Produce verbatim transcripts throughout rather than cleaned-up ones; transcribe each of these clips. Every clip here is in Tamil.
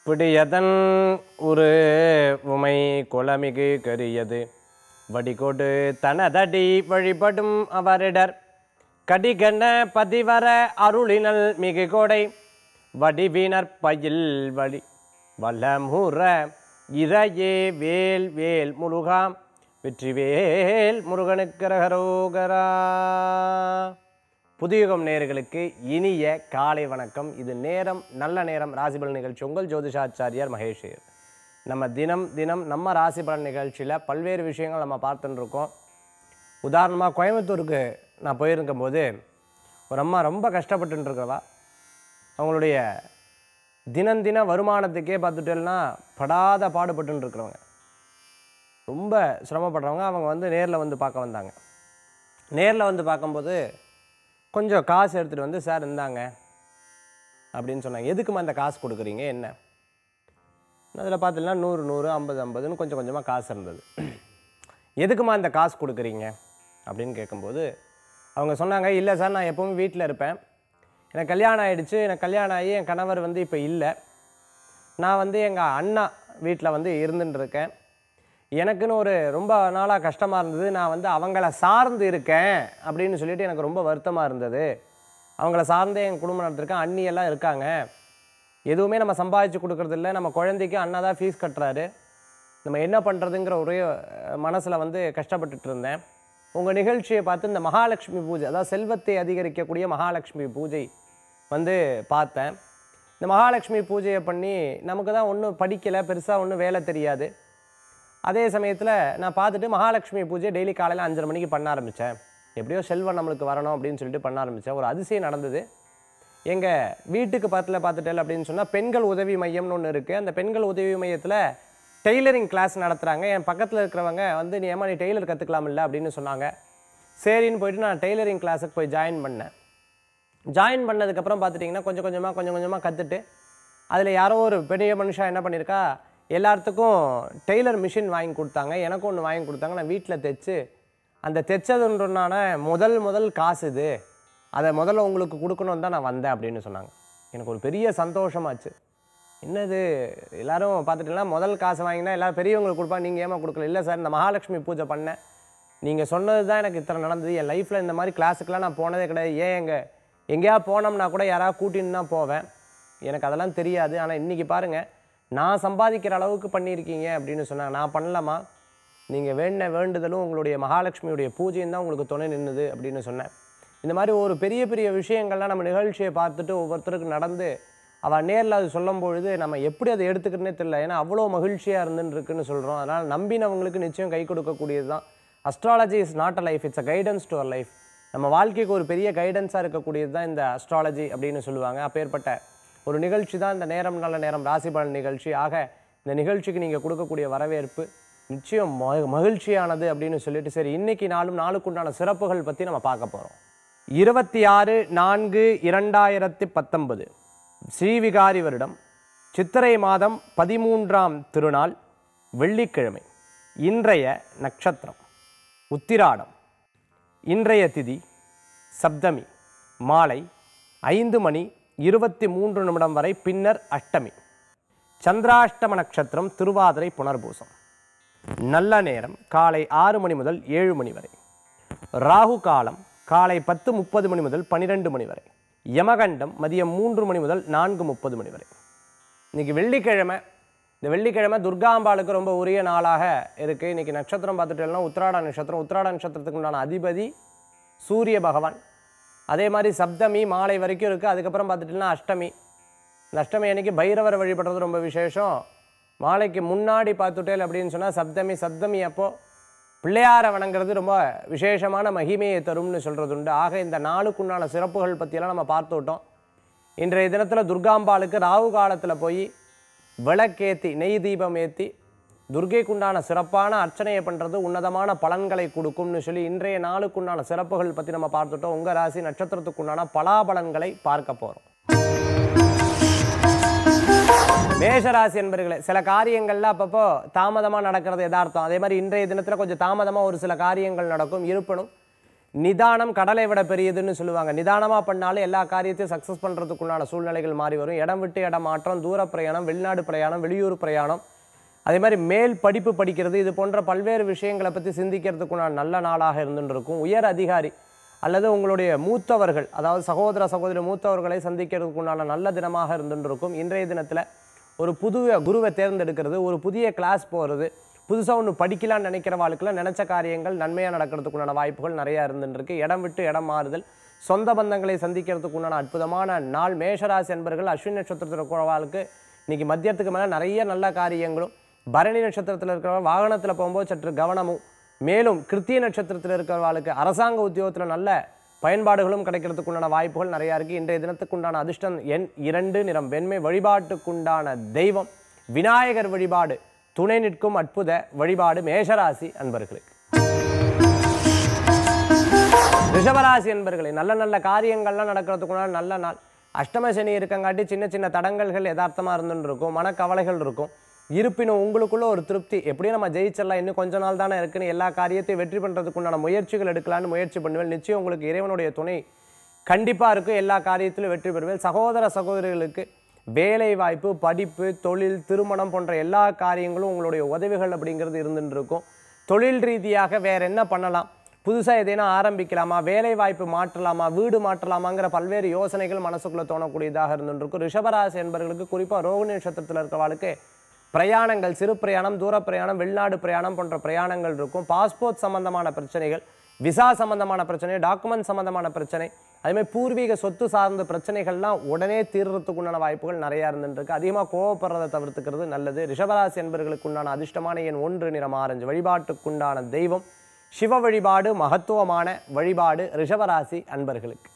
பிடியதன் ஒரு உமை குளமிகு கரியது வடிகொடு தனதடி வழிபடும் அவரிடர் கடிகன பதிவர அருளினல் மிகு கொடை வடிவினர் பயில் வழி வல்லமுற இறையே வேல் வேல் முருகாம் வெற்றிவேல் முருகனுக்கு ரகரோகரா. புதுயுகம் நேயர்களுக்கு இனிய காலை வணக்கம். இது நேரம் நல்ல நேரம் ராசிபலன் நிகழ்ச்சி. உங்கள் ஜோதிஷாச்சாரியார் மகேஷ் ஐயர். நம்ம தினம் தினம் நம்ம ராசிபலன் நிகழ்ச்சியில் பல்வேறு விஷயங்கள் நம்ம பார்த்துட்டு இருக்கோம். உதாரணமாக கோயம்புத்தூருக்கு நான் போயிருக்கும் போது ஒரு அம்மா ரொம்ப கஷ்டப்பட்டு இருக்கிறவா, அவங்களுடைய தினம் தின வருமானத்துக்கே பார்த்துட்டேன்னா படாத பாடுபட்டு இருக்கிறவங்க, ரொம்ப சிரமப்படுறவங்க. அவங்க வந்து நேரில் வந்து பார்க்க வந்தாங்க. நேரில் வந்து பார்க்கும்போது கொஞ்சம் காசு எடுத்துகிட்டு வந்து, சார் இருந்தாங்க அப்படின்னு சொன்னாங்க. எதுக்குமா இந்த காசு கொடுக்குறீங்க என்ன? அதில் பார்த்தீங்கன்னா நூறு நூறு ஐம்பது ஐம்பதுன்னு கொஞ்சம் கொஞ்சமாக காசு இருந்தது. எதுக்குமா இந்த காசு கொடுக்குறீங்க அப்படின்னு கேட்கும்போது அவங்க சொன்னாங்க, இல்லை சார், நான் எப்போவுமே வீட்டில் இருப்பேன், எனக்கு கல்யாணம் ஆகிடுச்சு, எனக்கு கல்யாணம் ஆகி என் கணவர் வந்து இப்போ இல்லை, நான் வந்து எங்கள் அண்ணா வீட்டில் வந்து இருந்துட்டு இருக்கேன், எனக்குன்னு ஒரு ரொம்ப நாளாக கஷ்டமாக இருந்தது, நான் வந்து அவங்கள சார்ந்து இருக்கேன் அப்படின்னு சொல்லிட்டு எனக்கு ரொம்ப வருத்தமாக இருந்தது, அவங்கள சார்ந்தே என் குடும்பம் நடத்திருக்கேன், அண்ணியெல்லாம் இருக்காங்க, எதுவுமே நம்ம சம்பாதிச்சு கொடுக்குறதில்ல, நம்ம குழந்தைக்கு அண்ணா தான் ஃபீஸ் கட்டுறாரு, நம்ம என்ன பண்ணுறதுங்கிற ஒரே மனசில் வந்து கஷ்டப்பட்டுட்டு இருந்தேன். உங்கள் நிகழ்ச்சியை பார்த்து இந்த மகாலட்சுமி பூஜை, அதாவது செல்வத்தை அதிகரிக்கக்கூடிய மகாலட்சுமி பூஜை வந்து பார்த்தேன். இந்த மகாலட்சுமி பூஜையை பண்ணி நமக்கு தான் ஒன்றும் படிக்கலை, பெருசாக ஒன்றும் வேலை தெரியாது. அதே சமயத்தில் நான் பார்த்துட்டு மகாலட்சுமி பூஜை டெய்லி காலையில் அஞ்சரை மணிக்கு பண்ண ஆரம்பித்தேன். எப்படியோ செல்வம் நம்மளுக்கு வரணும் அப்படின்னு சொல்லிட்டு பண்ண ஆரம்பித்தேன். ஒரு அதிசயம் நடந்தது. எங்கள் வீட்டுக்கு பக்கத்தில் பார்த்துட்டேன் அப்படின்னு சொன்னால் பெண்கள் உதவி மையம்னு ஒன்று இருக்குது. அந்த பெண்கள் உதவி மையத்தில் டெய்லரிங் கிளாஸ் நடத்துகிறாங்க. என் பக்கத்தில் இருக்கிறவங்க வந்து, நீ ஏமா நீ டெய்லர் கற்றுக்கலாம் இல்லை அப்படின்னு சொன்னாங்க. சரின்னு போயிட்டு நான் டெய்லரிங் கிளாஸுக்கு போய் ஜாயின் பண்ணேன். ஜாயின் பண்ணதுக்கப்புறம் பார்த்துட்டிங்கன்னா கொஞ்சம் கொஞ்சமாக கொஞ்சம் கொஞ்சமாக கற்றுட்டு அதில் யாரோ ஒரு பெரிய மனுஷா என்ன பண்ணியிருக்கா, எல்லாத்துக்கும் டெய்லர் மிஷின் வாங்கி கொடுத்தாங்க, எனக்கும் ஒன்று வாங்கி கொடுத்தாங்க. நான் வீட்டில் தைச்சு அந்த தைச்சதுன்றனான முதல் முதல் காசு இது, அதை முதல்ல உங்களுக்கு கொடுக்கணும் தான் நான் வந்தேன் அப்படின்னு சொன்னாங்க. எனக்கு ஒரு பெரிய சந்தோஷமாச்சு. என்னது எல்லோரும் பார்த்துட்டுலாம் முதல் காசு வாங்கினா எல்லோரும் பெரியவங்களுக்கு கொடுப்பாங்க, நீங்கள் ஏமா கொடுக்கல? இல்லை சார், இந்த மகாலட்சுமி பூஜை பண்ணேன், நீங்கள் சொன்னது தான் எனக்கு இத்தனை நடந்தது, என் லைஃப்பில் இந்த மாதிரி கிளாஸுக்கெலாம் நான் போனதே கிடையாது, ஏன் எங்கே எங்கேயா போனோம்னா கூட யாராவது கூட்டின்னு தான் போவேன், எனக்கு அதெல்லாம் தெரியாது, ஆனால் இன்றைக்கி பாருங்கள் நான் சம்பாதிக்கிற அளவுக்கு பண்ணியிருக்கீங்க அப்படின்னு சொன்னாங்க. நான் பண்ணலாமா? நீங்கள் வேண்ட வேண்டுதலும் உங்களுடைய மகாலட்சுமியுடைய பூஜையும் தான் உங்களுக்கு துணை நின்றுது அப்படின்னு சொன்னேன். இந்த மாதிரி ஒரு பெரிய பெரிய விஷயங்கள்லாம் நம்ம நிகழ்ச்சியை பார்த்துட்டு ஒவ்வொருத்தருக்கு நடந்து அவள் நேரில் அது சொல்லும் பொழுது நம்ம எப்படி அதை எடுத்துக்கிட்டே தெரியல. ஏன்னா அவ்வளோ மகிழ்ச்சியாக இருந்துன்னு இருக்குன்னு சொல்கிறோம். அதனால் நம்பினவங்களுக்கு நிச்சயம் கை கொடுக்கக்கூடியது தான். Astrology is not a life, it's a guidance to our life. நம்ம வாழ்க்கைக்கு ஒரு பெரிய கைடன்ஸாக இருக்கக்கூடியது தான் இந்த அஸ்ட்ராலஜி அப்படின்னு சொல்லுவாங்க. அப்பேற்பட்ட ஒரு நிகழ்ச்சி தான் இந்த நேரம் நல்ல நேரம் ராசிபலன் நிகழ்ச்சி. ஆக இந்த நிகழ்ச்சிக்கு நீங்கள் கொடுக்கக்கூடிய வரவேற்பு நிச்சயம் மகிழ்ச்சியானது அப்படின்னு சொல்லிட்டு, சரி இன்னைக்கு நாளும் நாளுக்குண்டான சிறப்புகள் பற்றி நம்ம பார்க்க போகிறோம். இருபத்தி ஆறு நான்கு இரண்டாயிரத்தி பத்தொன்பது ஸ்ரீவிகாரி வருடம் சித்திரை மாதம் பதிமூன்றாம் திருநாள் வெள்ளிக்கிழமை. இன்றைய நட்சத்திரம் உத்திராடம். இன்றைய திதி சப்தமி, மாலை ஐந்து மணி இருபத்தி மூன்று நிமிடம் வரை, பின்னர் அஷ்டமி. சந்திராஷ்டம நட்சத்திரம் திருவாதிரை புனர்பூசம். நல்ல நேரம் காலை ஆறு மணி முதல் ஏழு மணி வரை. ராகு காலம் காலை பத்து முப்பது மணி முதல் பன்னிரெண்டு மணி வரை. யமகண்டம் மதியம் மூன்று மணி முதல் நான்கு முப்பது மணி வரை. இன்றைக்கி வெள்ளிக்கிழமை. இந்த வெள்ளிக்கிழமை துர்காம்பாளுக்கு ரொம்ப உரிய நாளாக இருக்குது. இன்றைக்கி நட்சத்திரம் பார்த்துட்டோம்னா உத்திராட நட்சத்திரம். உத்திராட நட்சத்திரத்துக்கு உண்டான அதிபதி சூரிய பகவான். அதே மாதிரி சப்தமி மாலை வரைக்கும் இருக்குது. அதுக்கப்புறம் பார்த்துட்டிங்கன்னா அஷ்டமி. இந்த அஷ்டமி அன்றைக்கி பைரவரை வழிபடுறது ரொம்ப விசேஷம். மாலைக்கு முன்னாடி பார்த்துட்டேல் அப்படின்னு சொன்னால் சப்தமி. சப்தமி அப்போது பிள்ளையாரை வணங்குறது ரொம்ப விசேஷமான மகிமையை தரும்னு சொல்கிறது உண்டு. ஆக இந்த நாளுக்குண்டான சிறப்புகள் பற்றியெல்லாம் நம்ம பார்த்துவிட்டோம். இன்றைய தினத்தில் துர்காம்பாளுக்கு ராகு காலத்தில் போய் விளக்கேற்றி நெய் தீபம் ஏற்றி துர்கைக்குண்டான சிறப்பான அர்ச்சனையை பண்ணுறது உன்னதமான பலன்களை கொடுக்கும்னு சொல்லி இன்றைய நாளுக்குண்டான சிறப்புகள் பற்றி நம்ம பார்த்துட்டோம். உங்கள் ராசி நட்சத்திரத்துக்குண்டான பலாபலன்களை பார்க்க போகிறோம். மேஷராசி என்பர்களே, சில காரியங்கள்லாம் அப்பப்போ தாமதமாக நடக்கிறது யதார்த்தம். அதே மாதிரி இன்றைய தினத்தில் கொஞ்சம் தாமதமாக ஒரு சில காரியங்கள் நடக்கும். இருப்பினும் நிதானம் கடலை விட பெரியதுன்னு சொல்லுவாங்க. நிதானமாக பண்ணாலும் எல்லா காரியத்தையும் சக்ஸஸ் பண்ணுறதுக்குண்டான சூழ்நிலைகள் மாறி வரும். இடம் விட்டு இடம் மாற்றம், தூர பிரயாணம், வெளிநாடு பிரயாணம், வெளியூர் பிரயாணம், அதே மாதிரி மேல் படிப்பு படிக்கிறது, இது போன்ற பல்வேறு விஷயங்களை பற்றி சிந்திக்கிறதுக்குண்டான நல்ல நாளாக இருந்துட்டு இருக்கும். உயர் அதிகாரி அல்லது உங்களுடைய மூத்தவர்கள், அதாவது சகோதர சகோதரி மூத்தவர்களை சந்திக்கிறதுக்குண்டான நல்ல தினமாக இருந்துட்டு இருக்கும். இன்றைய தினத்தில் ஒரு புது குருவை தேர்ந்தெடுக்கிறது, ஒரு புதிய கிளாஸ் போகிறது, புதுசாக ஒன்று படிக்கலான்னு நினைக்கிறவாளுக்கெல்லாம் நினச்ச காரியங்கள் நன்மையாக நடக்கிறதுக்குண்டான வாய்ப்புகள் நிறையா இருந்துருக்கு. இடம் விட்டு இடம் மாறுதல், சொந்த பந்தங்களை சந்திக்கிறதுக்குண்டான அற்புதமான நாள். மேஷராசி என்பர்கள் அஸ்வினி நட்சத்திரத்தில் இருக்கிறவாளுக்கு இன்றைக்கி மத்தியத்துக்கு மேலே நிறைய நல்ல காரியங்களும், பரணி நட்சத்திரத்தில் இருக்கிற வாகனத்தில் போகும்போது சற்று கவனமும், மேலும் கிருத்திய நட்சத்திரத்தில் இருக்கிறவாளுக்கு அரசாங்க உத்தியோகத்தில் நல்ல பயன்பாடுகளும் கிடைக்கிறதுக்குண்டான வாய்ப்புகள் நிறையா இருக்குது. இன்றைய தினத்துக்குண்டான அதிர்ஷ்டம் எண் இரண்டு, நிறம் வெண்மை. வழிபாட்டுக்குண்டான தெய்வம் விநாயகர் வழிபாடு துணை நிற்கும் அற்புத வழிபாடு மேஷராசி அன்பர்களுக்கு. ரிஷபராசி அன்பர்களே, நல்ல நல்ல காரியங்கள்லாம் நடக்கிறதுக்குண்டான நல்ல நாள். அஷ்டம சனி இருக்கங்காட்டி சின்ன சின்ன தடங்கல்கள் யதார்த்தமாக இருந்துன்னு இருக்கும், மனக்கவலைகள் இருக்கும். இருப்பினும் உங்களுக்குள்ள ஒரு திருப்தி, எப்படியும் நம்ம ஜெயிச்சிடலாம், இன்னும் கொஞ்ச நாள் தானே இருக்குன்னு எல்லா காரியத்தையும் வெற்றி பண்ணுறதுக்குண்டான முயற்சிகள் எடுக்கலான்னு முயற்சி பண்ணுவேன். நிச்சயம் உங்களுக்கு இறைவனுடைய துணை கண்டிப்பாக இருக்கும், எல்லா காரியத்திலும் வெற்றி பெறுவேன். சகோதர சகோதரிகளுக்கு வேலை வாய்ப்பு, படிப்பு, தொழில், திருமணம் போன்ற எல்லா காரியங்களும் உங்களுடைய உதவிகள் அப்படிங்கிறது இருந்துட்டு இருக்கும். தொழில் ரீதியாக வேற என்ன பண்ணலாம், புதுசாக எதேனா ஆரம்பிக்கலாமா, வேலை வாய்ப்பு மாற்றலாமா, வீடு மாற்றலாமாங்கிற பல்வேறு யோசனைகள் மனசுக்குள்ளே தோணக்கூடியதாக இருந்துட்டு இருக்கும். ரிஷபராசி என்பவர்களுக்கு குறிப்பாக ரோகிணி நட்சத்திரத்தில் இருக்கிறவாளுக்கு பிரயாணங்கள், சிறு பிரயாணம், தூர பிரயாணம், வெளிநாடு பிரயாணம் போன்ற பிரயாணங்கள் இருக்கும். பாஸ்போர்ட் சம்பந்தமான பிரச்சனைகள், விசா சம்பந்தமான பிரச்சனை, டாக்குமெண்ட் சம்பந்தமான பிரச்சனை, அதேமாதிரி பூர்வீக சொத்து சார்ந்த பிரச்சனைகள்லாம் உடனே தீர்றதுக்குண்டான வாய்ப்புகள் நிறையா இருந்துருக்கு. அதிகமாக கோவப்படுறதை தவிர்த்துக்கிறது நல்லது. ரிஷபராசி என்பவர்களுக்கு உண்டான அதிர்ஷ்டமான எண் ஒன்று, நிறம் ஆரஞ்சு. வழிபாட்டுக்குண்டான தெய்வம் சிவ வழிபாடு மகத்துவமான வழிபாடு ரிஷபராசி அன்பர்களுக்கு.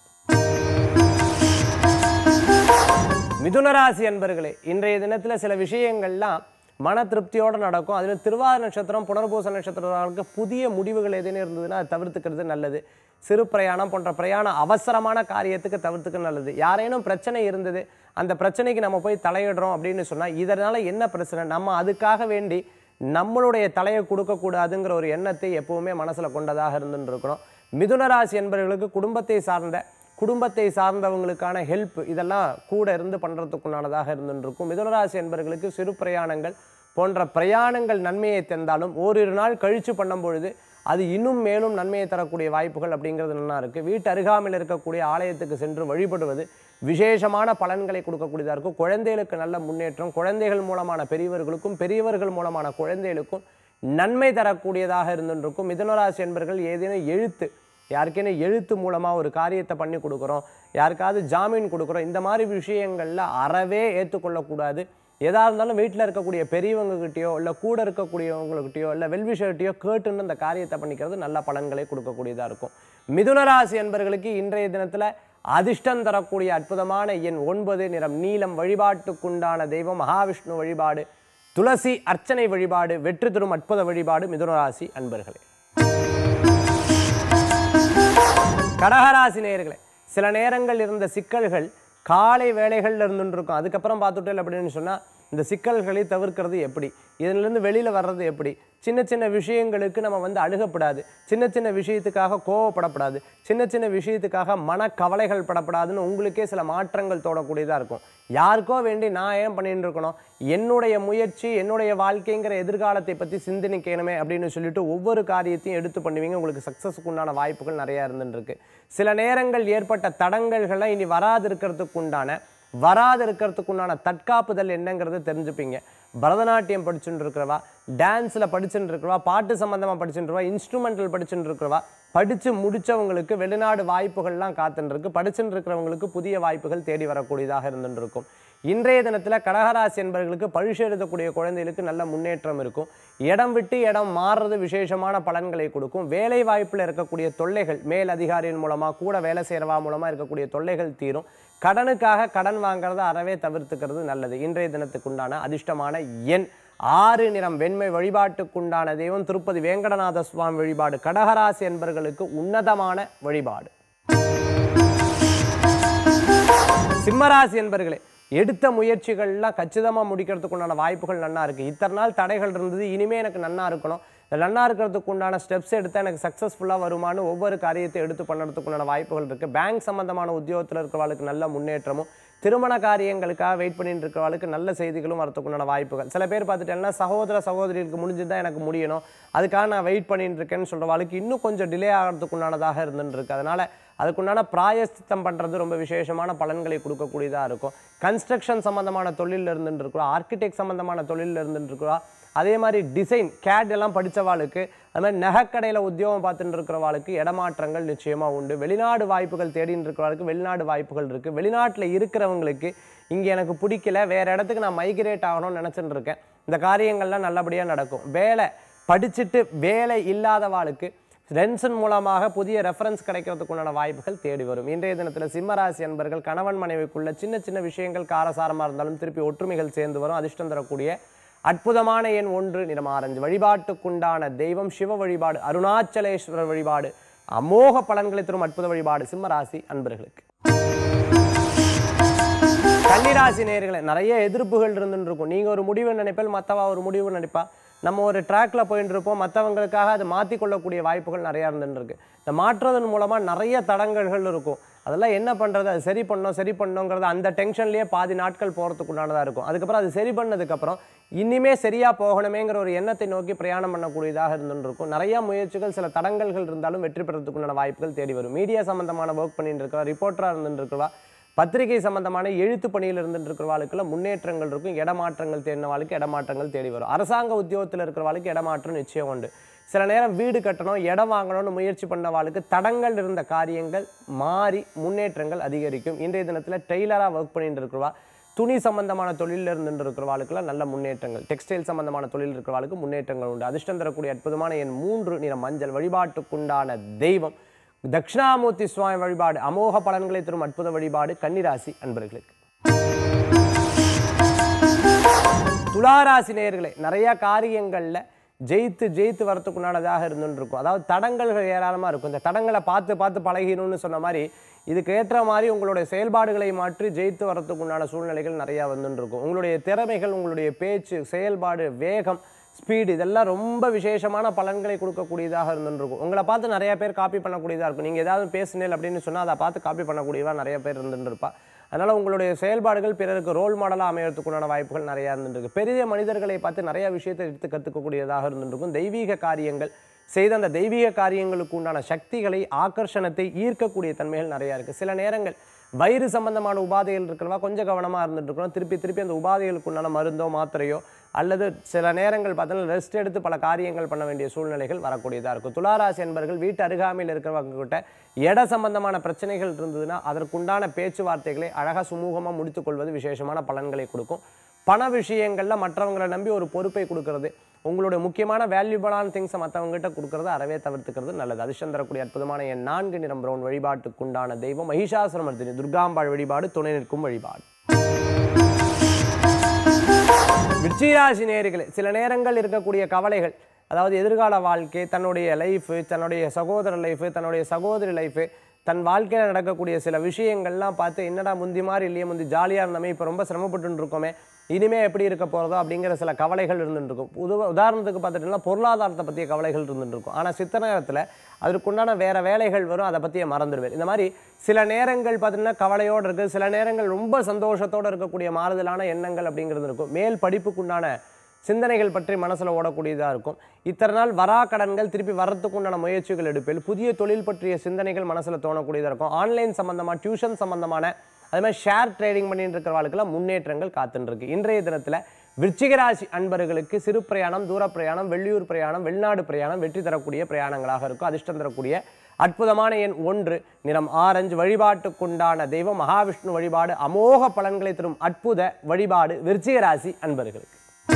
மிதுனராசி அன்பர்களே, இன்றைய தினத்தில் சில விஷயங்கள்லாம் மன திருப்தியோடு நடக்கும். அதில் திருவாதிரை நட்சத்திரம், புனர்பூச நட்சத்திரங்களுக்கு புதிய முடிவுகள் எதுன்னு இருந்ததுன்னா அதை தவிர்த்துக்கிறது நல்லது. சிறு பிரயாணம் போன்ற பிரயாணம் அவசரமான காரியத்துக்கு தவிர்த்துக்க நல்லது. யாரேனும் பிரச்சனை இருந்தது, அந்த பிரச்சனைக்கு நம்ம போய் தலையிடுறோம் அப்படின்னு சொன்னால் இதனால் என்ன பிரச்சனை, நம்ம அதுக்காக வேண்டி நம்மளுடைய தலையை கொடுக்கக்கூடாதுங்கிற ஒரு எண்ணத்தை எப்பவுமே மனசில் கொண்டதாக இருந்துன்னு இருக்கணும். மிதுனராசி என்பவர்களுக்கு குடும்பத்தை சார்ந்த குடும்பத்தை சார்ந்தவங்களுக்கான ஹெல்ப் இதெல்லாம் கூட இருந்து பண்ணுறதுக்குண்டானதாக இருந்துருக்கும். மிதுனராசி என்பவர்களுக்கு சிறு பிரயாணங்கள் போன்ற பிரயாணங்கள் நன்மையை தந்தாலும் ஓரிரு நாள் கழித்து பண்ணும் பொழுது அது இன்னும் மேலும் நன்மையை தரக்கூடிய வாய்ப்புகள் அப்படிங்கிறது நல்லா இருக்குது. வீட்டு அருகாமையில் இருக்கக்கூடிய ஆலயத்துக்கு சென்று வழிபடுவது விசேஷமான பலன்களை கொடுக்கக்கூடியதாக இருக்கும். குழந்தைகளுக்கு நல்ல முன்னேற்றம், குழந்தைகள் மூலமான பெரியவர்களுக்கும் பெரியவர்கள் மூலமான குழந்தைகளுக்கும் நன்மை தரக்கூடியதாக இருந்துருக்கும். மிதுனராசி என்பவர்கள் ஏதேனும் எழுத்து, யாருக்கேனும் எழுத்து மூலமாக ஒரு காரியத்தை பண்ணி கொடுக்குறோம், யாருக்காவது ஜாமீன் கொடுக்குறோம், இந்த மாதிரி விஷயங்களில் அறவே ஏற்றுக்கொள்ளக்கூடாது. எதாக இருந்தாலும் வீட்டில் இருக்கக்கூடிய பெரியவங்ககிட்டயோ இல்லை கூட இருக்கக்கூடியவங்ககிட்டயோ இல்லை வெல்விஷர்கிட்டையோ கேட்டுன்னு அந்த காரியத்தை பண்ணிக்கிறது நல்ல பலன்களை கொடுக்கக்கூடியதாக இருக்கும். மிதுனராசி என்பவர்களுக்கு இன்றைய தினத்தில் அதிர்ஷ்டம் தரக்கூடிய அற்புதமான எண் ஒன்பது, நிறம் நீலம். வழிபாட்டுக்குண்டான தெய்வம் மகாவிஷ்ணு வழிபாடு, துளசி அர்ச்சனை வழிபாடு வெற்றி தரும் அற்புத வழிபாடு மிதுனராசி அன்பர்களே. கடகராசி நேயர்களே, சில நேரங்கள் இருந்த சிக்கல்கள் காலை வேலைகளில் இருந்துட்டு இருக்கும். அதுக்கப்புறம் பார்த்துட்டேன் அப்படின்னு சொன்னால் இந்த சிக்கல்களை தவிர்க்கிறது எப்படி, இதிலிருந்து வெளியில் வர்றது எப்படி, சின்ன சின்ன விஷயங்களுக்கு நம்ம வந்து அழுகப்படாது, சின்ன சின்ன விஷயத்துக்காக கோவப்படப்படாது, சின்ன சின்ன விஷயத்துக்காக மனக்கவலைகள் படப்படாதுன்னு உங்களுக்கே சில மாற்றங்கள் தோடக்கூடியதாக இருக்கும். யாருக்கோ வேண்டி நான் ஏன் பண்ணிட்டு இருக்கணும், என்னுடைய முயற்சி என்னுடைய வாழ்க்கைங்கிற எதிர்காலத்தை பற்றி சிந்தனைக்கணுமே அப்படின்னு சொல்லிட்டு ஒவ்வொரு காரியத்தையும் எடுத்து பண்ணுவீங்க. உங்களுக்கு சக்ஸஸுக்கு உண்டான வாய்ப்புகள் நிறையா இருந்துருக்கு. சில நேரங்கள் ஏற்பட்ட தடங்கல்களை இனி வராது இருக்கிறதுக்கு உண்டான வராது இருக்கிறதுக்குண்டான தற்காப்புதல் என்னங்கிறது தெரிஞ்சுப்பீங்க. பரதநாட்டியம் படிச்சுட்டு இருக்கிறவா, டான்ஸில் படிச்சுட்டு இருக்கிறவா, பாட்டு சம்மந்தமாக படிச்சுட்டு இருக்கிறவா, இன்ஸ்ட்ருமெண்டல் படிச்சுட்டு இருக்கிறவா, படித்து முடித்தவங்களுக்கு வெளிநாடு வாய்ப்புகள்லாம் காத்துன்னு இருக்கு. படிச்சுட்டு இருக்கிறவங்களுக்கு புதிய வாய்ப்புகள் தேடி வரக்கூடியதாக இருந்துட்டு இருக்கும். இன்றைய தினத்தில் கடகராசி என்பவர்களுக்கு பரிசு எழுதக்கூடிய குழந்தைகளுக்கு நல்ல முன்னேற்றம் இருக்கும். இடம் விட்டு இடம் மாறுறது விசேஷமான பலன்களை கொடுக்கும். வேலை வாய்ப்பில் இருக்கக்கூடிய தொல்லைகள், மேல் அதிகாரியின் மூலமாக கூட வேலை செய்கிறவா மூலமாக இருக்கக்கூடிய தொல்லைகள் தீரும். கடனுக்காக கடன் வாங்குறத அறவே தவிர்த்துக்கிறது நல்லது. இன்றைய தினத்துக்குண்டான அதிர்ஷ்டமான எண் ஆறு, நிறம் வெண்மை. வழிபாட்டுக்குண்டான தெய்வம் திருப்பதி வேங்கடநாத சுவாமி வழிபாடு கடகராசி என்பவர்களுக்கு உன்னதமான வழிபாடு. சிம்மராசி என்பவர்களே, எடுத்த முயற்சிகள்லாம் கச்சிதமாக முடிக்கிறதுக்குண்டான வாய்ப்புகள் நன்னா இருக்குது. இத்தனை நாள் தடைகள் இருந்தது, இனிமேல் எனக்கு நன்னா இருக்கணும், இந்த நல்லா இருக்கிறதுக்கு உண்டான ஸ்டெப்ஸ் எடுத்து எனக்கு சக்ஸஸ்ஃபுல்லாக வருமானு ஒவ்வொரு காரியத்தை எடுத்து பண்ணுறதுக்கு உண்டான வாய்ப்புகள் இருக்குது. பேங்க் சம்பந்தமான உத்தியோகத்தில் இருக்கிறவளுக்கு நல்ல முன்னேற்றமும், திருமண காரியங்களுக்காக வெயிட் பண்ணிட்டு இருக்கிறவளுக்கு நல்ல செய்திகளும் வரத்துக்குண்டான வாய்ப்புகள். சில பேர் பார்த்துட்டேன்னா சகோதர சகோதரிகளுக்கு முடிஞ்சுதான் எனக்கு முடியணும், அதுக்காக நான் வெயிட் பண்ணிட்டு இருக்கேன்னு சொல்கிறவாளுக்கு இன்னும் கொஞ்சம் டிலே ஆகிறதுக்குண்டானதாக இருந்துருக்கு. அதனால் அதுக்குண்டான பிராயசித்தம் பண்ணுறது ரொம்ப விசேஷமான பலன்களை கொடுக்கக்கூடியதாக இருக்கும். கன்ஸ்ட்ரக்ஷன் சம்மந்தமான தொழிலில் இருந்துட்டு இருக்கிறோம், ஆர்கிடெக்ட் சம்மந்தமான தொழிலில் இருந்துட்டு இருக்கிறோம், அதே மாதிரி டிசைன் கேட் எல்லாம் படித்தவாளுக்கு, அது மாதிரி நகைக்கடையில் உத்தியோகம் பார்த்துட்டு இருக்கிறவாளுக்கு இடமாற்றங்கள் நிச்சயமாக உண்டு. வெளிநாடு வாய்ப்புகள் தேடின்னு இருக்கிறவளுக்கு வெளிநாடு வாய்ப்புகள் இருக்குது. வெளிநாட்டில் இருக்கிறவங்களுக்கு இங்கே எனக்கு பிடிக்கல, வேறு இடத்துக்கு நான் மைக்ரேட் ஆகணும்னு நினச்சிட்டு இருக்கேன், இந்த காரியங்கள்லாம் நல்லபடியாக நடக்கும். வேலை படிச்சுட்டு வேலை இல்லாதவாளுக்கு ரென்சன் மூலமாக புதிய ரெஃபரன்ஸ் கிடைக்கிறதுக்குண்டான வாய்ப்புகள் தேடி வரும். இன்றைய தினத்தில் சிம்மராசி அன்பர்கள் கணவன் மனைவிக்குள்ள சின்ன சின்ன விஷயங்கள் காரசாரமாக இருந்தாலும் திருப்பி ஒற்றுமைகள் சேர்ந்து வரும். அதிர்ஷ்டம் தரக்கூடிய அற்புதமான எண் ஒன்று, நிறம் ஆரஞ்சு. வழிபாட்டுக்குண்டான தெய்வம் சிவ வழிபாடு, அருணாச்சலேஸ்வரர் வழிபாடு, அமோக பலன்களை தரும் அற்புத வழிபாடு சிம்மராசி அன்பர்களுக்கு. கன்னிராசி நேயர்களே, நிறைய எதிர்ப்புகள் இருந்துட்டு இருக்கும். நீங்கள் ஒரு முடிவு நினைப்பேன், மற்றவா ஒரு முடிவு நினைப்பா. நம்ம ஒரு ட்ராக்ல போயிட்டு இருப்போம், மற்றவங்களுக்காக அதை மாற்றிக்கொள்ளக்கூடிய வாய்ப்புகள் நிறையா இருந்துட்டு இருக்கு. இந்த மாற்றுவதன் மூலமாக நிறைய தடங்கல்கள் இருக்கும். அதெல்லாம் என்ன பண்ணுறது, அது சரி பண்ணோம் சரி பண்ணோங்கிறது அந்த டென்ஷன்லேயே பாதி நாட்கள் போகிறதுக்கு உண்டானதாக இருக்கும். அதுக்கப்புறம் அது சரி பண்ணதுக்கப்புறம் இனிமே சரியாக போகணுமேங்கிற ஒரு எண்ணத்தை நோக்கி பிரயாணம் பண்ணக்கூடியதாக இருந்துட்டு இருக்கும். நிறைய முயற்சிகள், சில தடங்கல்கள் இருந்தாலும் வெற்றி பெறத்துக்குண்டான வாய்ப்புகள் தேடி வரும். மீடியா சம்மந்தமான ஒர்க் பண்ணிட்டு இருக்கிறவா, ரிப்போர்ட்டராக இருந்துட்டு இருக்கிறவா, பத்திரிகை சம்பந்தமான எழுத்து பணியில் இருந்துட்டு இருக்கிறவாளுக்குள்ள முன்னேற்றங்கள் இருக்கும். இடமாற்றங்கள் தேடினவாளுக்கு இடமாற்றங்கள் தேடி வரும். அரசாங்க உத்தியோகத்தில் இருக்கிறவாளுக்கு இடமாற்றம் நிச்சயம் உண்டு. சில நேரம் வீடு கட்டணும், இடம் வாங்கணும்னு முயற்சி பண்ணவாளுக்கு தடங்கள் இருந்த காரியங்கள் மாறி முன்னேற்றங்கள் அதிகரிக்கும். இன்றைய தினத்தில் டெய்லராக ஒர்க் பண்ணிட்டு இருக்கிறவா, துணி சம்பந்தமான தொழிலில் இருந்துட்டு இருக்கிறவாளுக்குலாம் நல்ல முன்னேற்றங்கள், டெக்ஸ்டைல் சம்பந்தமான தொழில் இருக்கிறவாளுக்கு முன்னேற்றங்கள் உண்டு. அதிர்ஷ்டம் தரக்கூடிய அற்புதமான எண் மூன்று, நிறம் மஞ்சள். வழிபாட்டுக்குண்டான தெய்வம் தட்சிணாமூர்த்தி சுவாமி வழிபாடு, அமோக பலன்களை தரும் அற்புத வழிபாடு கன்னிராசி அன்பர்களுக்கு. துளாராசி நேயர்களே, நிறைய காரியங்களில் ஜெயித்து ஜெயித்து வரத்துக்குண்டானதாக இருந்துட்டு இருக்கும். அதாவது தடங்கல்கள் ஏராளமாக இருக்கும். இந்த தடங்களை பார்த்து பார்த்து பழகிடணும்னு சொன்ன மாதிரி இதுக்கு ஏற்ற மாதிரி உங்களுடைய செயல்பாடுகளை மாற்றி ஜெயித்து வரத்துக்குண்டான சூழ்நிலைகள் நிறையா வந்துட்டு இருக்கும். உங்களுடைய திறமைகள், உங்களுடைய பேச்சு, செயல்பாடு, வேகம், ஸ்பீடு, இதெல்லாம் ரொம்ப விசேஷமான பலன்களை கொடுக்கக்கூடியதாக இருந்துருக்கும். உங்களை பார்த்து நிறைய பேர் காப்பி பண்ணக்கூடியதாக இருக்கும். நீங்கள் ஏதாவது பேசுனேன் அப்படின்னு சொன்னால் அதை பார்த்து காப்பி பண்ணக்கூடியதாக நிறைய பேர் இருந்துட்டு இருப்பா. அதனால் உங்களுடைய செயல்பாடுகள் பிறருக்கு ரோல் மாடலாக அமையறதுக்குண்டான வாய்ப்புகள் நிறையா இருந்துருக்கு. பெரிய மனிதர்களை பார்த்து நிறைய விஷயத்தை எடுத்து கற்றுக்கக்கூடியதாக இருந்துருக்கும். தெய்வீக காரியங்கள் செய்த அந்த தெய்வீக காரியங்களுக்கு உண்டான சக்திகளை, ஆகர்ஷணத்தை ஈர்க்கக்கூடிய தன்மைகள் நிறையா இருக்குது. சில நேரங்கள் வயிறு சம்பந்தமான உபாதைகள் இருக்கிறவா கொஞ்சம் கவனமாக இருந்துட்டு இருக்கணும். திருப்பி திருப்பி அந்த உபாதைகளுக்கு உண்டான மருந்தோ மாத்திரையோ அல்லது சில நேரங்கள் பார்த்தீங்கன்னா ரெஸ்ட் எடுத்து பல காரியங்கள் பண்ண வேண்டிய சூழ்நிலைகள் வரக்கூடியதாக இருக்கும். துளாராசி என்பர்கள் வீட்டு அருகாமையில் இருக்கிறவங்க கிட்ட இட சம்பந்தமான பிரச்சனைகள் இருந்ததுன்னா அதற்குண்டான பேச்சுவார்த்தைகளை அழகாக சுமூகமாக முடித்துக்கொள்வது விசேஷமான பலன்களை கொடுக்கும். பண விஷயங்களில் மற்றவங்களை நம்பி ஒரு பொறுப்பை கொடுக்கறது, உங்களுடைய முக்கியமான வேல்யூபிளான திங்ஸை மற்றவங்ககிட்ட கொடுக்கறது அறவே தவிர்த்துக்கிறது நல்லது. அதிர்ஷ்டம் தரக்கூடிய அற்புதமான என் நான்கு, நிறம் பிரவுன். வழிபாட்டுக்குண்டான தெய்வம் மகிஷாசுரமர்த்தினி துர்காம்பாள் வழிபாடு, துணை நிற்கும் வழிபாடு. விருச்சிகராசி நேயர்களே, சில நேரங்கள் இருக்கக்கூடிய கவலைகள், அதாவது எதிர்கால வாழ்க்கை, தன்னுடைய லைஃபு, தன்னுடைய சகோதர லைஃபு, தன்னுடைய சகோதரி லைஃபு, தன் வாழ்க்கையில் நடக்கக்கூடிய சில விஷயங்கள்லாம் பார்த்து என்னடா முந்தி மாதிரி இல்லையே, முந்தி ஜாலியாக இருந்தோமே, இப்போ ரொம்ப சிரமப்பட்டு இருக்கோமே, இனிமேல் எப்படி இருக்க போகிறதோ அப்படிங்கிற சில கவலைகள் இருந்துட்டு இருக்கும். உத உதாரணத்துக்கு பார்த்துட்டோம்னா பொருளாதாரத்தை பற்றிய கவலைகள் இருந்துட்டு இருக்கும். ஆனால் சித்த நேரத்தில் அதற்குண்டான வேறு வேலைகள் வரும், அதை பற்றிய மறந்துடுவேன். இந்த மாதிரி சில நேரங்கள் பார்த்திங்கன்னா கவலையோடு இருக்குது, சில நேரங்கள் ரொம்ப சந்தோஷத்தோடு இருக்கக்கூடிய மாறுதலான எண்ணங்கள் அப்படிங்கிறது இருக்கும். மேல் படிப்புக்குண்டான சிந்தனைகள் பற்றி மனசில் ஓடக்கூடியதாக இருக்கும். இத்தனை நாள் வரா கடன்கள் திருப்பி வர்றதுக்குண்டான முயற்சிகள் எடுப்பில் புதிய தொழில் பற்றிய சிந்தனைகள் மனசில் தோணக்கூடியதாக இருக்கும். ஆன்லைன் சம்மந்தமாக, டியூஷன் சம்மந்தமான, அது மாதிரி ஷேர் ட்ரேடிங் பண்ணிட்டு இருக்கிறவர்களுக்கெல்லாம் முன்னேற்றங்கள் காத்துருக்கு. இன்றைய தினத்தில் விருச்சிகராசி அன்பர்களுக்கு சிறு பிரயாணம், தூர பிரயாணம், வெளியூர் பிரயாணம், வெளிநாடு பிரயாணம் வெற்றி தரக்கூடிய பிரயாணங்களாக இருக்கும். அதிர்ஷ்டம் தரக்கூடிய அற்புதமான எண் ஒன்று, நிறம் ஆரஞ்சு. வழிபாட்டுக்குண்டான தெய்வம் மகாவிஷ்ணு வழிபாடு, அமோக பலன்களை தரும் அற்புத வழிபாடு விருச்சிகராசி அன்பர்களுக்கு.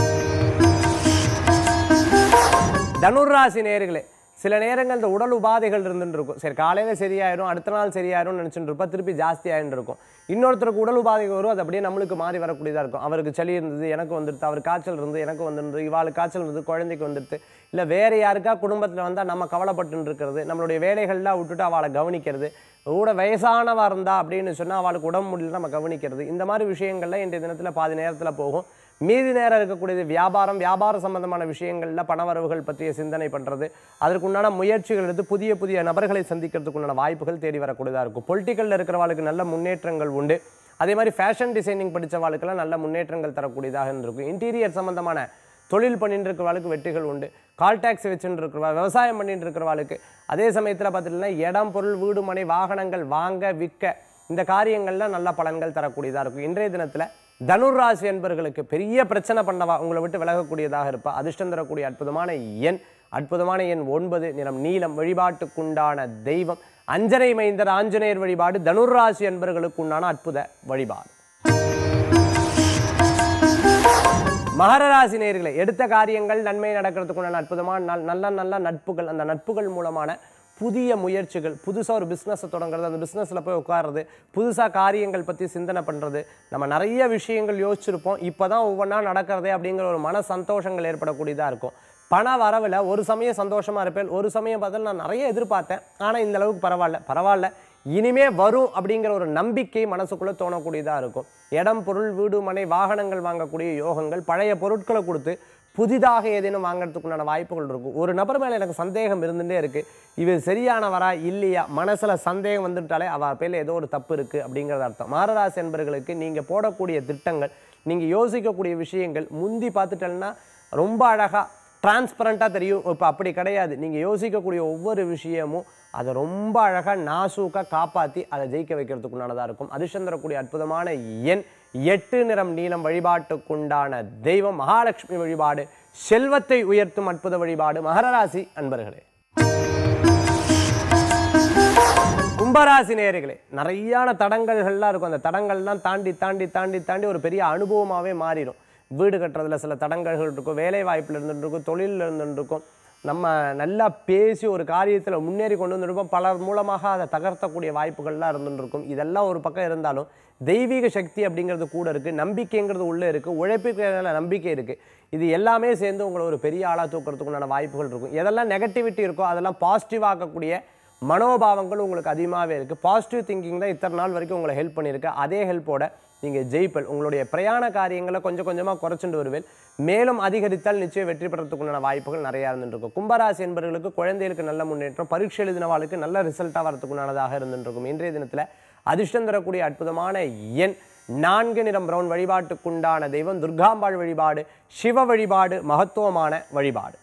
தனுராசி நேயர்களே, சில நேரங்கள் இந்த உடல் உபாதைகள் இருந்துட்டு இருக்கும். சரி, காலையில் சரியாயிடும், அடுத்த நாள் சரியாயிடும் நினச்சிட்டு இருப்பா, திருப்பி ஜாஸ்தி ஆகிட்டு இருக்கும். இன்னொருத்தருக்கு உடல் உபாதைகள் வரும், அது அப்படியே நம்மளுக்கு மாறி வரக்கூடியதாக இருக்கும். அவருக்கு சளி இருந்தது, எனக்கு வந்துடுது, அவர் காய்ச்சல் இருந்தது, எனக்கு வந்துருந்தது, இவாளுக்கு காய்ச்சல் இருந்தது, குழந்தைக்கு வந்துடுது, இல்லை வேறு யாருக்கா குடும்பத்தில் வந்தால் நம்ம கவலைப்பட்டு இருக்கிறது, நம்மளுடைய வேலைகள்லாம் விட்டுட்டு அவளை கவனிக்கிறது, கூட வயசானவா இருந்தா அப்படின்னு சொன்னால் அவளுக்கு உடம்பு முடியல நம்ம கவனிக்கிறது, இந்த மாதிரி விஷயங்கள்லாம் இன்றைய தினத்தில் பாதி நேரத்தில் போகும். மீதி நேரம் இருக்கக்கூடியது வியாபாரம், வியாபார சம்பந்தமான விஷயங்களில் பணவரவுகள் பற்றிய சிந்தனை பண்ணுறது, அதற்குண்டான முயற்சிகள் எடுத்து புதிய புதிய நபர்களை சந்திக்கிறதுக்குண்டான வாய்ப்புகள் தேடி வரக்கூடியதாக இருக்கும். பொலிட்டிக்கலில் இருக்கிறவாளுக்கு நல்ல முன்னேற்றங்கள் உண்டு. அதே மாதிரி ஃபேஷன் டிசைனிங் படித்த வாழ்க்கெல்லாம் நல்ல முன்னேற்றங்கள் தரக்கூடியதாக இருந்திருக்கும். இன்டீரியர் சம்பந்தமான தொழில் பண்ணிட்டு இருக்கிறவாளுக்கு வெற்றிகள் உண்டு. கால் டாக்ஸ் வச்சுட்டு இருக்கிறவா, விவசாயம் பண்ணிட்டு இருக்கிறவாளுக்கு, அதே சமயத்தில் பார்த்துட்டீங்கன்னா இடம், பொருள், வீடு, மனை, வாகனங்கள் வாங்க விற்க இந்த காரியங்கள்லாம் நல்ல பலன்கள் தரக்கூடியதாக இருக்கும். இன்றைய தினத்தில் தனுர் ராசி என்பவர்களுக்கு பெரிய பிரச்சனை பண்ணவா உங்களை விட்டு விலகக்கூடியதாக இருப்பா. அதிர்ஷ்டம் தரக்கூடிய அற்புதமான எண் அற்புதமான எண் ஒன்பது, நிறம் நீலம். வழிபாட்டுக்குண்டான தெய்வம் அஞ்சனை மைந்தர் ஆஞ்சநேயர் வழிபாடு தனுர் ராசி என்பவர்களுக்கு உண்டான அற்புத வழிபாடு. மகர ராசி நேயர்களே, எடுத்த காரியங்கள் நன்மை நடக்கிறதுக்குண்டான அற்புதமான நல்ல நல்ல நட்புகள், அந்த நட்புகள் மூலமான புதிய முயற்சிகள், புதுசாக ஒரு பிஸ்னஸை தொடங்குறது, அந்த பிஸ்னஸில் போய் உட்கார்றது, புதுசாக காரியங்கள் பற்றி சிந்தனை பண்ணுறது, நம்ம நிறைய விஷயங்கள் யோசிச்சிருப்போம், இப்போ தான் ஒவ்வொன்றா நடக்கிறதே அப்படிங்கிற ஒரு மன சந்தோஷங்கள் ஏற்படக்கூடியதாக இருக்கும். பண வரவில் ஒரு சமயம் சந்தோஷமாக இருப்பேன், ஒரு சமயம் பார்த்தாலும் நான் நிறைய எதிர்பார்த்தேன், ஆனால் இந்த அளவுக்கு பரவாயில்ல பரவாயில்ல இனிமே வரும் அப்படிங்கிற ஒரு நம்பிக்கை மனசுக்குள்ளே தோணக்கூடியதாக இருக்கும். இடம், பொருள், வீடு, மனை, வாகனங்கள் வாங்கக்கூடிய யோகங்கள், பழைய பொருட்களை கொடுத்து புதிதாக ஏதேனும் வாங்கிறதுக்குண்டான வாய்ப்புகள் இருக்கும். ஒரு நபர் மேலே எனக்கு சந்தேகம் இருந்துகிட்டே இருக்குது, இவர் சரியானவரா இல்லையா, மனசில் சந்தேகம் வந்துட்டாலே அவள் பேரில் ஏதோ ஒரு தப்பு இருக்குது அப்படிங்கிறது அர்த்தம். மகராசி என்பவர்களுக்கு நீங்கள் போடக்கூடிய திட்டங்கள், நீங்கள் யோசிக்கக்கூடிய விஷயங்கள் முந்தி பார்த்துட்டேன்னா ரொம்ப அழகாக டிரான்ஸ்பரண்ட்டாக தெரியும். இப்போ அப்படி கிடையாது. நீங்கள் யோசிக்கக்கூடிய ஒவ்வொரு விஷயமும் அதை ரொம்ப அழகாக நாசூக்காக காப்பாற்றி அதை ஜெயிக்க வைக்கிறதுக்குண்டானதாக இருக்கும். அதிர்ஷ்டம் தரக்கூடிய அற்புதமான எண் எட்டு, நிறம் நீலம். வழிபாட்டுக்குண்டான தெய்வம் மகாலட்சுமி வழிபாடு செல்வத்தை உயர்த்தும் அற்புத வழிபாடு. மகர ராசி அன்பர்களே. கும்பராசி நேயர்களே, நிறையான தடங்கல்கள்லாம் இருக்கும். அந்த தடங்கள்லாம் தாண்டி தாண்டி தாண்டி தாண்டி ஒரு பெரிய அனுபவமாகவே மாறிடும். வீடு கட்டுறதுல சில தடங்கல்கள் இருக்கும், வேலை வாய்ப்பில் இருந்துட்டு இருக்கும், தொழிலில் இருந்துட்டு இருக்கும். நம்ம நல்லா பேசி ஒரு காரியத்தில் முன்னேறி கொண்டு வந்துருப்போம், பலர் மூலமாக அதை தகர்த்தக்கூடிய வாய்ப்புகள்லாம் இருந்துருக்கும். இதெல்லாம் ஒரு பக்கம் இருந்தாலும் தெய்வீக சக்தி அப்படிங்கிறது கூட இருக்குது, நம்பிக்கைங்கிறது உள்ளே இருக்குது, உழைப்புக்கு நம்பிக்கை இருக்குது. இது எல்லாமே சேர்ந்து உங்களை ஒரு பெரிய ஆளாக தூக்கிறதுக்குண்டான வாய்ப்புகள் இருக்கும். எதெல்லாம் நெகட்டிவிட்டி இருக்கோ அதெல்லாம் பாசிட்டிவ் ஆக்கக்கூடிய மனோபாவங்கள் உங்களுக்கு அதிகமாகவே இருக்குது. பாசிட்டிவ் திங்கிங் தான் இத்தனை நாள் வரைக்கும் உங்களை ஹெல்ப் பண்ணியிருக்கு. அதே ஹெல்ப்போட நீங்கள் ஜெயிப்பல். உங்களுடைய பிரயாண காரியங்களை கொஞ்சம் கொஞ்சமாக குறைச்சிட்டு வருவேன். மேலும் அதிகரித்தால் நிச்சயம் வெற்றி பெறத்துக்குண்டான வாய்ப்புகள் நிறையா இருந்துருக்கும். கும்பராசி என்பவர்களுக்கு குழந்தைகளுக்கு நல்ல முன்னேற்றம், பரீட்சை எழுதினவாளுக்கு நல்ல ரிசல்ட்டாக வரத்துக்குண்டானதாக இருந்துருக்கும். இன்றைய தினத்தில் அதிர்ஷ்டம் தரக்கூடிய அற்புதமான எண் நான்கு, நிறம் பிரவுன். வழிபாட்டுக்குண்டான தெய்வம் துர்காம்பாள் வழிபாடு சிவ வழிபாடு மகத்துவமான வழிபாடு.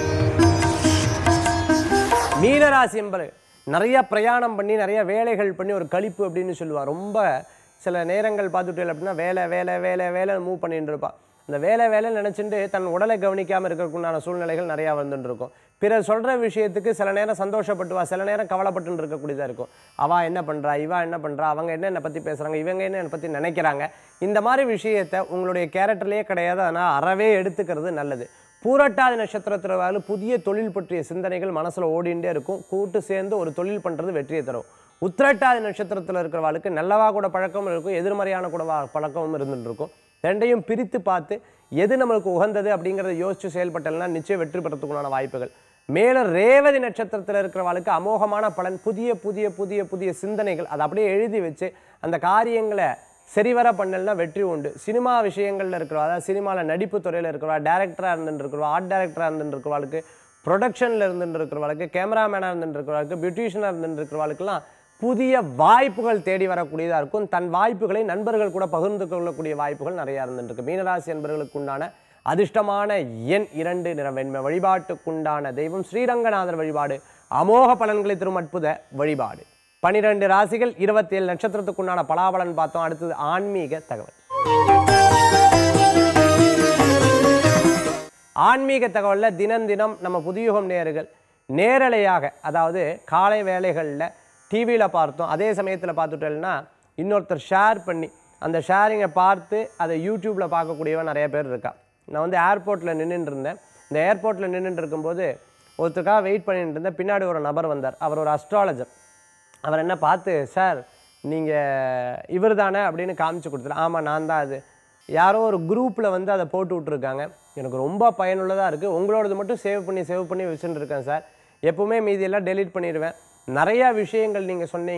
மீனராசி என்பது நிறைய பிரயாணம் பண்ணி நிறைய வேலைகள் பண்ணி ஒரு கழிப்பு அப்படின்னு சொல்லுவாள். ரொம்ப சில நேரங்கள் பார்த்துட்டு அப்படின்னா வேலை வேலை வேலை வேலை மூவ் பண்ணிட்டு இருப்பாள். அந்த வேலை வேலை நினச்சிட்டு தன் உடலை கவனிக்காமல் இருக்கிறதுக்குண்டான சூழ்நிலைகள் நிறையா வந்துட்டு இருக்கும். பிறர் சொல்கிற விஷயத்துக்கு சில நேரம் சந்தோஷப்பட்டுவா, சில நேரம் கவலைப்பட்டு இருக்கக்கூடியதாக இருக்கும். அவள் என்ன பண்ணுறா, இவா என்ன பண்ணுறா, அவங்க என்ன என்னை பற்றி பேசுகிறாங்க, இவங்க என்ன என்னை பற்றி நினைக்கிறாங்க, இந்த மாதிரி விஷயத்தை உங்களுடைய கேரக்டர்லேயே கிடையாது. ஆனால் அறவே எடுத்துக்கிறது நல்லது. பூரட்டாதி நட்சத்திரத்தில் புதிய தொழில் பற்றிய சிந்தனைகள் மனசில் ஓடிண்டே இருக்கும். கூட்டு சேர்ந்து ஒரு தொழில் பண்ணுறது வெற்றியை தரும். உத்திரட்டாதி நட்சத்திரத்தில் இருக்கிறவாளுக்கு நல்லவா கூட பழக்கமும் இருக்கும், எதிர்மறையான கூட பழக்கமும் இருந்துட்டு இருக்கும். ரெண்டையும் பிரித்து பார்த்து எது நம்மளுக்கு உகந்தது அப்படிங்கிறத யோசித்து செயல்பட்டல்னா நிச்சயம் வெற்றி பெறத்துக்குண்டான வாய்ப்புகள். மேலும் ரேவதி நட்சத்திரத்தில் இருக்கிறவாளுக்கு அமோகமான பலன், புதிய புதிய புதிய புதிய சிந்தனைகள், அதை அப்படியே எழுதி வச்சு அந்த காரியங்களை சரிவர பண்ணலன்னா வெற்றி உண்டு. சினிமா விஷயங்களில் இருக்கிறவா, அதாவது சினிமாவில் நடிப்பு துறையில் இருக்கிறவா, டேரக்டராக இருந்துட்டு இருக்கிறவா, ஆர்ட் டேரக்டராக இருந்துட்டு இருக்கிறவாளுக்கு, ப்ரொடக்ஷனில் இருந்துட்டு இருக்கிறவாளுக்கு, கேமராமேனாக இருந்துட்டு இருக்கிறவாளுக்கு, பியூட்டிஷியனாக இருந்துட்டு இருக்கிறவாளுக்கெல்லாம் புதிய வாய்ப்புகள் தேடி வரக்கூடியதாக இருக்கும். தன் வாய்ப்புகளை நண்பர்கள் கூட பகிர்ந்து கொள்ளக்கூடிய வாய்ப்புகள் நிறையா இருந்துருக்கு. மீனராசி என்பவர்களுக்கு உண்டான அதிர்ஷ்டமான எண் இரண்டு, நிறம் வெண்மை. வழிபாட்டுக்குண்டான தெய்வம் ஸ்ரீரங்கநாதர் வழிபாடு அமோக பலன்களை தரும் அற்புத வழிபாடு. பனிரெண்டு ராசிகள் இருபத்தி ஏழு நட்சத்திரத்துக்குண்டான பலாபலன் பார்த்தோம். அடுத்தது ஆன்மீக தகவல். ஆன்மீக தகவலில் தினம் தினம் நம்ம புதுயுகம் நேயர்கள் நேரலையாக, அதாவது காலை வேளைகளில் டிவியில் பார்த்தோம், அதே சமயத்தில் பார்த்துட்டோம்னா இன்னொருத்தர் ஷேர் பண்ணி அந்த ஷேரிங்கை பார்த்து அதை யூடியூப்பில் பார்க்கக்கூடியவன் நிறைய பேர் இருக்கா. நான் வந்து ஏர்போர்ட்டில் நின்றுட்டு இருந்தேன். இந்த ஏர்போர்ட்டில் நின்றுட்டு இருக்கும்போது ஒருத்தருக்காக வெயிட் பண்ணிட்டு இருந்தேன். பின்னாடி ஒரு நபர் வந்தார். அவர் ஒரு அஸ்ட்ராலஜர். அவர் என்ன பார்த்து, சார் நீங்கள் இவர் தானே அப்படின்னு காமிச்சு கொடுத்துரு. ஆமாம் நான் தான். அது யாரோ ஒரு குரூப்பில் வந்து அதை போட்டு விட்ருக்காங்க, எனக்கு ரொம்ப பயனுள்ளதாக இருக்குது, உங்களோடது மட்டும் சேவ் பண்ணி சேவ் பண்ணி வச்சுட்டு இருக்கேன் சார், எப்போவுமே மீதியெல்லாம் டெலீட் பண்ணிடுவேன், நிறையா விஷயங்கள் நீங்கள் சொன்னீங்க,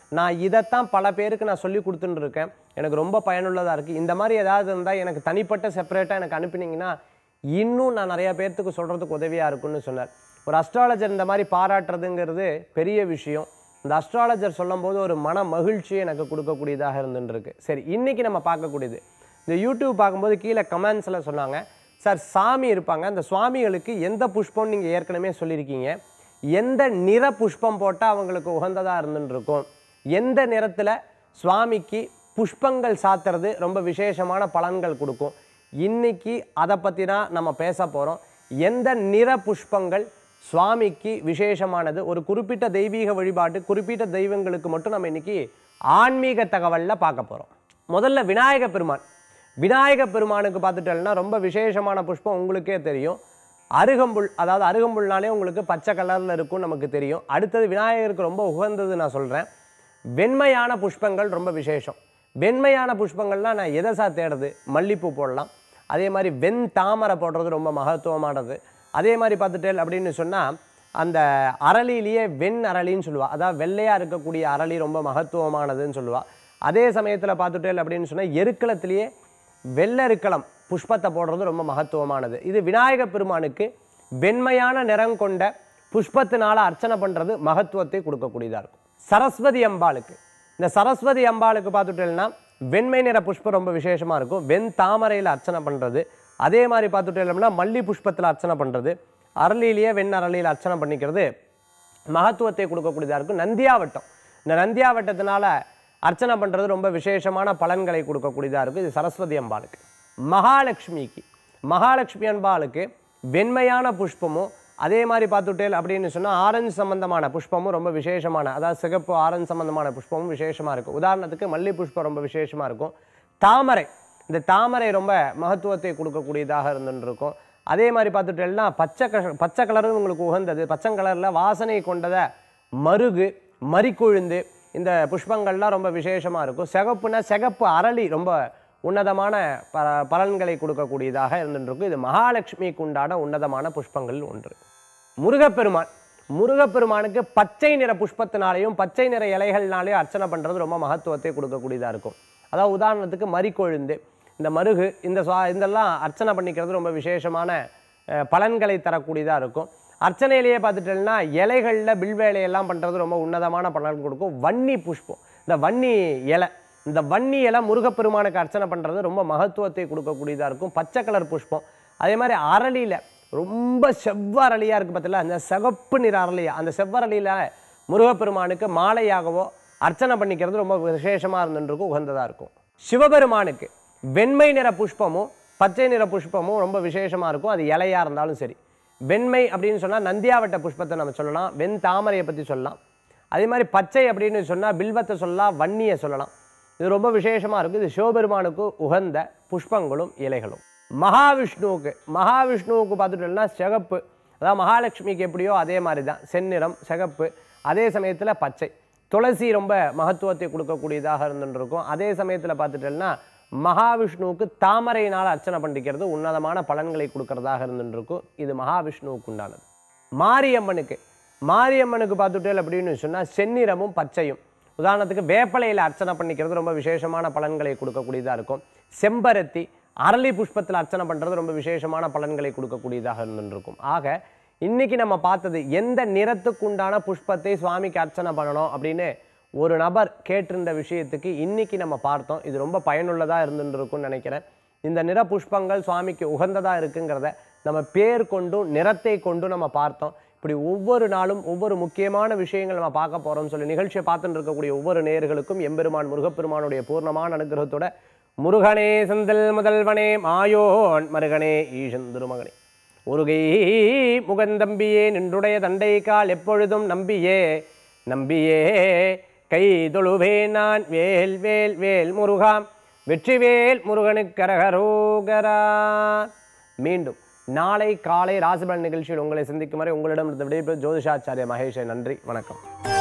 நான் இதைத்தான் பல பேருக்கு நான் சொல்லி கொடுத்துட்டு இருக்கேன், எனக்கு ரொம்ப பயனுள்ளதாக இருக்குது, இந்த மாதிரி ஏதாவது இருந்தால் எனக்கு தனிப்பட்ட செப்பரேட்டாக எனக்கு அனுப்பினீங்கன்னா இன்னும் நான் நிறையா பேர்த்துக்கு சொல்கிறதுக்கு உதவியாக இருக்குன்னு சொன்னார். ஒரு அஸ்ட்ராலஜர் இந்த மாதிரி பாராட்டுறதுங்கிறது பெரிய விஷயம். இந்த அஸ்ட்ராலஜர் சொல்லும் போது ஒரு மன மகிழ்ச்சியை எனக்கு கொடுக்கக்கூடியதாக இருந்துருக்கு. சரி, இன்றைக்கி நம்ம பார்க்கக்கூடியது, இந்த யூடியூப் பார்க்கும்போது கீழே கமெண்ட்ஸில் சொன்னாங்க, சார் சாமி இருப்பாங்க, அந்த சுவாமிகளுக்கு எந்த புஷ்பம்னு நீங்கள் ஏற்கனவே சொல்லியிருக்கீங்க, எந்த நிற புஷ்பம் போட்டால் அவங்களுக்கு உகந்ததாக இருந்துருக்கும், எந்த நிறத்தில் சுவாமிக்கு புஷ்பங்கள் சாத்துறது ரொம்ப விசேஷமான பலன்கள் கொடுக்கும், இன்றைக்கி அதை பற்றி தான் நம்ம பேச போகிறோம். எந்த நிற புஷ்பங்கள் சுவாமிக்கு விசேஷமானது, ஒரு குறிப்பிட்ட தெய்வீக வழிபாட்டு குறிப்பிட்ட தெய்வங்களுக்கு மட்டும் நம்ம இன்றைக்கி ஆன்மீக தகவலில் பார்க்க போகிறோம். முதல்ல விநாயக பெருமான். விநாயக பெருமானுக்கு பார்த்துட்டோம்னா ரொம்ப விசேஷமான புஷ்பம் உங்களுக்கே தெரியும், அருகம்புல். அதாவது அருகம்புல்னாலே உங்களுக்கு பச்சை கலரில் இருக்கும், நமக்கு தெரியும். அடுத்தது விநாயகருக்கு ரொம்ப உகந்தது நான் சொல்கிறேன், வெண்மையான புஷ்பங்கள் ரொம்ப விசேஷம். வெண்மையான புஷ்பங்கள்லாம் நான் எதை சார் தேடுறது, மல்லிப்பூ போடலாம், அதே மாதிரி வெண் தாமரை போடுறது ரொம்ப மகத்துவமானது. அதே மாதிரி பார்த்துட்டேன் அப்படின்னு சொன்னால் அந்த அரளியிலேயே வெண் அரளின்னு சொல்லுவாள், அதாவது வெள்ளையாக இருக்கக்கூடிய அரளி ரொம்ப மகத்துவமானதுன்னு சொல்லுவாள். அதே சமயத்தில் பார்த்துட்டேன் அப்படின்னு சொன்னால் எருக்களத்திலேயே வெள்ளெருக்களம் புஷ்பத்தை போடுறது ரொம்ப மகத்துவமானது. இது விநாயக பெருமானுக்கு வெண்மையான நிறம் கொண்ட புஷ்பத்தினால் அர்ச்சனை பண்ணுறது மகத்துவத்தை கொடுக்கக்கூடியதாக இருக்கும். சரஸ்வதி அம்பாளுக்கு, இந்த சரஸ்வதி அம்பாளுக்கு பார்த்துட்டேன்னா வெண்மை நிற புஷ்பம் ரொம்ப விசேஷமாக இருக்கும், வெண் தாமரையில் அர்ச்சனை பண்ணுறது. அதே மாதிரி பார்த்துட்டேன்னா மல்லி புஷ்பத்தில் அர்ச்சனை பண்ணுறது, அரளியிலேயே வெண் அரளியில் அர்ச்சனை பண்ணிக்கிறது மகத்துவத்தை கொடுக்கக்கூடியதாக இருக்கும். நந்தியாவட்டம், இந்த நந்தியாவட்டத்தினால அர்ச்சனை பண்ணுறது ரொம்ப விசேஷமான பலன்களை கொடுக்கக்கூடியதாக இருக்குது. இது சரஸ்வதி அம்பாளுக்கு. மகாலட்சுமிக்கு, மகாலட்சுமி அம்பாளுக்கு வெண்மையான புஷ்பமும் அதே மாதிரி பார்த்துட்டேல் அப்படின்னு சொன்னால் ஆரஞ்சு சம்பந்தமான புஷ்பமும் ரொம்ப விசேஷமான, அதாவது சிகப்பு ஆரஞ்சு சம்பந்தமான புஷ்பமும் விசேஷமாக இருக்கும். உதாரணத்துக்கு மல்லி புஷ்பம் ரொம்ப விசேஷமாக இருக்கும். தாமரை, இந்த தாமரை ரொம்ப மகத்துவத்தை கொடுக்கக்கூடியதாக இருந்துருக்கும். அதே மாதிரி பார்த்துட்டேன்னா பச்சை க பச்சை கலரும் உங்களுக்கு உகந்தது. பச்சை கலரில் வாசனை கொண்டதை மருகு, மறிக்குழுந்து, இந்த புஷ்பங்கள்லாம் ரொம்ப விசேஷமாக இருக்கும். சிகப்புனா சிகப்பு அரளி ரொம்ப உன்னதமான ப பலன்களை கொடுக்கக்கூடியதாக இருந்துருக்கும். இது மகாலட்சுமிக்கு உண்டான உன்னதமான புஷ்பங்கள் ஒன்று. முருகப்பெருமான், முருகப்பெருமானுக்கு பச்சை நிற புஷ்பத்தினாலேயும் பச்சை நிற இலைகள்னாலேயும் அர்ச்சனை பண்ணுறது ரொம்ப மகத்துவத்தை கொடுக்கக்கூடியதாக இருக்கும். அதாவது உதாரணத்துக்கு மறிக்கொழுந்து, இந்த மருகு, இந்த சுவா இதெல்லாம் அர்ச்சனை பண்ணிக்கிறது ரொம்ப விசேஷமான பலன்களை தரக்கூடியதாக இருக்கும். அர்ச்சனையிலேயே பார்த்துட்டேன்னா இலைகளில் பில்வேலையெல்லாம் பண்ணுறது ரொம்ப உன்னதமான பலன் கொடுக்கும். வன்னி புஷ்பம், இந்த வன்னி இலை, இந்த வன்னி இலை முருகப்பெருமானுக்கு அர்ச்சனை பண்ணுறது ரொம்ப மகத்துவத்தை கொடுக்கக்கூடியதாக இருக்கும். பச்சை கலர் புஷ்பம். அதே மாதிரி அரளியில் ரொம்ப செவ்வரளியாக இருக்குது பார்த்தீங்களா, அந்த சிகப்பு நிற அரளியா, அந்த செவ்வரளியில் முருகப்பெருமானுக்கு மாலையாகவோ அர்ச்சனை பண்ணிக்கிறது ரொம்ப விசேஷமாக இருந்துருக்கும், உகந்ததாக இருக்கும். சிவபெருமானுக்கு வெண்மை நிற புஷ்பமும் பச்சை நிற புஷ்பமும் ரொம்ப விசேஷமாக இருக்கும், அது இலையாக இருந்தாலும் சரி. வெண்மை அப்படின்னு சொன்னால் நந்தியாவட்ட புஷ்பத்தை நம்ம சொல்லலாம், வெண் தாமரையை பற்றி சொல்லலாம். அதே மாதிரி பச்சை அப்படின்னு சொன்னால் பில்வத்தை சொல்லலாம், வன்னியை சொல்லலாம். இது ரொம்ப விசேஷமாக இருக்கும். இது சிவபெருமானுக்கு உகந்த புஷ்பங்களும் இலைகளும். மகாவிஷ்ணுவுக்கு, மகாவிஷ்ணுவுக்கு பார்த்துட்டோம்னா சிகப்பு, அதாவது மகாலட்சுமிக்கு எப்படியோ அதே மாதிரி தான், செந்நிறம் சிகப்பு, அதே சமயத்தில் பச்சை. துளசி ரொம்ப மகத்துவத்தை கொடுக்கக்கூடியதாக இருந்துருக்கும். அதே சமயத்தில் பார்த்துட்டோம்னா மகாவிஷ்ணுவுக்கு தாமரையினால் அர்ச்சனை பண்ணிக்கிறது உன்னதமான பலன்களை கொடுக்கறதாக இருந்துருக்கும். இது மகாவிஷ்ணுவுக்கு உண்டானது. மாரியம்மனுக்கு, மாரியம்மனுக்கு பார்த்துட்டேல் அப்படின்னு சொன்னால் செந்நிறமும் பச்சையும். உதாரணத்துக்கு வேப்பலையில் அர்ச்சனை பண்ணிக்கிறது ரொம்ப விசேஷமான பலன்களை கொடுக்கக்கூடியதாக இருக்கும். செம்பருத்தி, அரளி புஷ்பத்தில் அர்ச்சனை பண்ணுறது ரொம்ப விசேஷமான பலன்களை கொடுக்கக்கூடியதாக இருந்துருக்கும். ஆக இன்றைக்கி நம்ம பார்த்தது எந்த நிறத்துக்கு உண்டான புஷ்பத்தை சுவாமிக்கு அர்ச்சனை பண்ணணும் அப்படின்னு ஒரு நபர் கேட்டிருந்த விஷயத்துக்கு இன்றைக்கி நம்ம பார்த்தோம். இது ரொம்ப பயனுள்ளதாக இருந்துருக்குன்னு நினைக்கிறேன். இந்த நிற புஷ்பங்கள் சுவாமிக்கு உகந்ததாக இருக்குங்கிறத நம்ம பேர் கொண்டும் நிறத்தை கொண்டும் நம்ம பார்த்தோம். இப்படி ஒவ்வொரு நாளும் ஒவ்வொரு முக்கியமான விஷயங்கள் நம்ம பார்க்க போகிறோம்னு சொல்லி நிகழ்ச்சியை பார்த்துட்டு இருக்கக்கூடிய ஒவ்வொரு நேயர்களுக்கும் எம்பெருமான் முருகப்பெருமானுடைய பூர்ணமான அனுகிரகத்தோட முருகனே செந்தில் முதல்வனே மாயோன் மருகனே ஈசன் திருமகனே ஒருகை முகந்தம்பியே நின்றுடைய தண்டை கால் எப்பொழுதும் நம்பியே நம்பியே கை தொழுவே நான் வேல் வேல் வேல் முருகாம் வெற்றிவேல் முருகனுக்கு கரகரோகரா. மீண்டும் நாளை காலை ராசிபலன் நிகழ்ச்சியில் உங்களை சந்திக்கும் வரை உங்களிடம் விடைபெறும் ஜோதிஷாச்சாரிய மகேஷ். நன்றி, வணக்கம்.